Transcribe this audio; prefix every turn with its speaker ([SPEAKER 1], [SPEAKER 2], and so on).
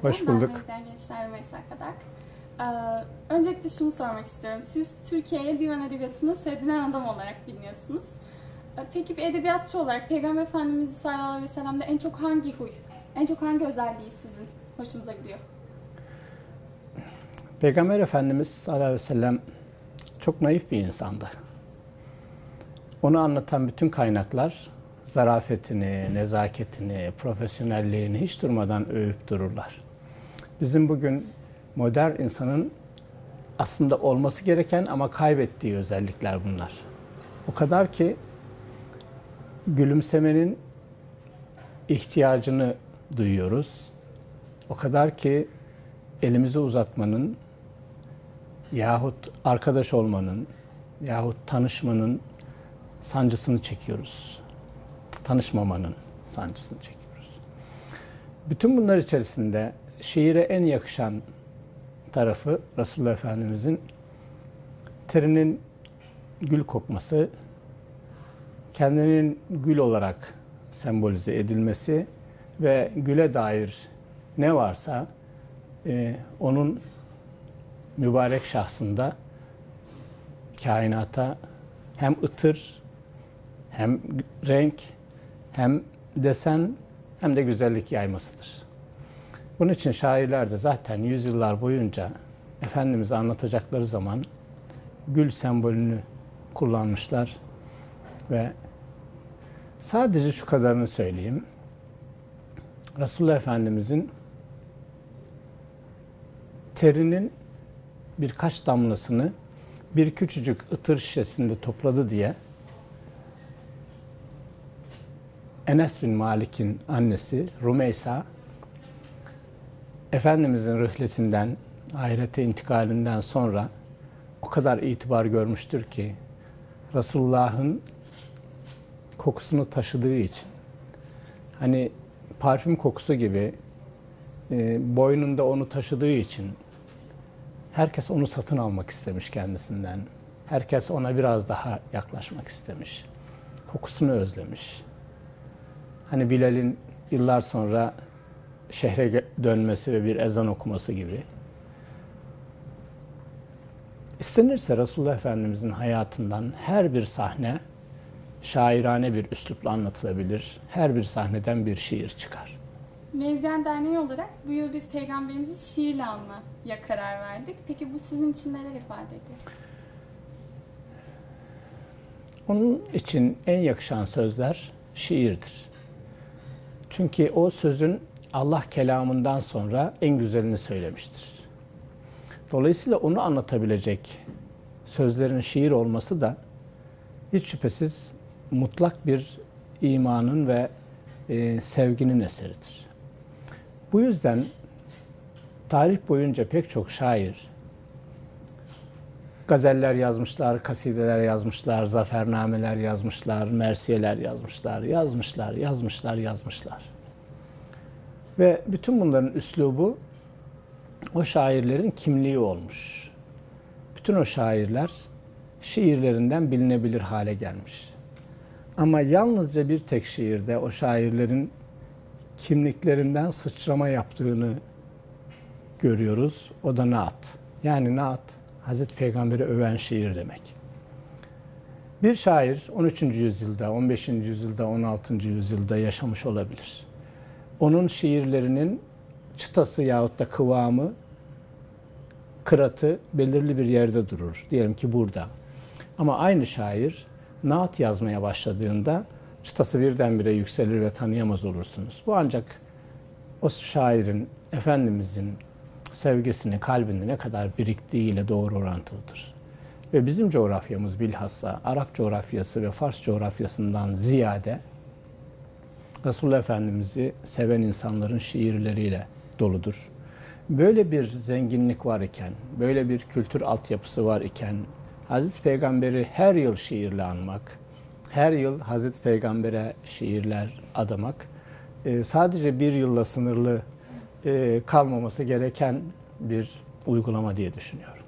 [SPEAKER 1] Hoş bulduk.
[SPEAKER 2] Ben Medya Gençler Rümeysa Kadak. Öncelikle şunu sormak istiyorum. Siz Türkiye'ye divan edebiyatını sevdiren adam olarak biliniyorsunuz. Peki bir edebiyatçı olarak Peygamber Efendimiz sallallahu aleyhi ve sellem'de en çok hangi huy, en çok hangi özelliği sizin hoşunuza gidiyor?
[SPEAKER 1] Peygamber Efendimiz sallallahu aleyhi ve sellem çok naif bir insandı. Onu anlatan bütün kaynaklar zarafetini, nezaketini, profesyonelliğini hiç durmadan övüp dururlar. Bizim bugün modern insanın aslında olması gereken ama kaybettiği özellikler bunlar. O kadar ki gülümsemenin ihtiyacını duyuyoruz. O kadar ki elimizi uzatmanın yahut arkadaş olmanın yahut tanışmanın sancısını çekiyoruz. Tanışmamanın sancısını çekiyoruz. Bütün bunlar içerisinde şiire en yakışan tarafı Resulullah Efendimizin terinin gül kokması, kendinin gül olarak sembolize edilmesi ve güle dair ne varsa onun mübarek şahsında kainata hem ıtır, hem renk, hem desen, hem de güzellik yaymasıdır. Bunun için şairler de zaten yüzyıllar boyunca Efendimiz'i anlatacakları zaman gül sembolünü kullanmışlar ve sadece şu kadarını söyleyeyim. Resulullah Efendimiz'in terinin birkaç damlasını bir küçücük ıtır şişesinde topladı diye Enes bin Malik'in annesi Rümeysa, Efendimizin rıhletinden, ahirete intikalinden sonra o kadar itibar görmüştür ki Resulullah'ın kokusunu taşıdığı için, hani parfüm kokusu gibi boynunda onu taşıdığı için herkes onu satın almak istemiş kendisinden. Herkes ona biraz daha yaklaşmak istemiş. Kokusunu özlemiş. Hani Bilal'in yıllar sonra şehre dönmesi ve bir ezan okuması gibi. İstenirse Resulullah Efendimizin hayatından her bir sahne şairane bir üslupla anlatılabilir. Her bir sahneden bir şiir çıkar.
[SPEAKER 2] Mevgen Derneği olarak bu yıl biz Peygamberimizi şiirle anmaya karar verdik. Peki bu sizin için neler ifade ediyor?
[SPEAKER 1] Onun için en yakışan sözler şiirdir. Çünkü o sözün Allah kelamından sonra en güzelini söylemiştir. Dolayısıyla onu anlatabilecek sözlerin şiir olması da hiç şüphesiz mutlak bir imanın ve sevginin eseridir. Bu yüzden tarih boyunca pek çok şair gazeller yazmışlar, kasideler yazmışlar, zafernameler yazmışlar, mersiyeler yazmışlar. Ve bütün bunların üslubu o şairlerin kimliği olmuş. Bütün o şairler şiirlerinden bilinebilir hale gelmiş. Ama yalnızca bir tek şiirde o şairlerin kimliklerinden sıçrama yaptığını görüyoruz. O da Naat. Yani Naat, Hazreti Peygamber'i öven şiir demek. Bir şair 13. yüzyılda, 15. yüzyılda, 16. yüzyılda yaşamış olabilir. Onun şiirlerinin çıtası yahut da kıvamı, kıratı belirli bir yerde durur. Diyelim ki burada. Ama aynı şair naat yazmaya başladığında çıtası birdenbire yükselir ve tanıyamaz olursunuz. Bu ancak o şairin, Efendimizin sevgisini, kalbinde ne kadar biriktiğiyle doğru orantılıdır. Ve bizim coğrafyamız bilhassa Arap coğrafyası ve Fars coğrafyasından ziyade Resulullah Efendimiz'i seven insanların şiirleriyle doludur. Böyle bir zenginlik var iken, böyle bir kültür altyapısı var iken, Hazreti Peygamber'i her yıl şiirle anmak, her yıl Hazreti Peygamber'e şiirler adamak, sadece bir yılla sınırlı kalmaması gereken bir uygulama diye düşünüyorum.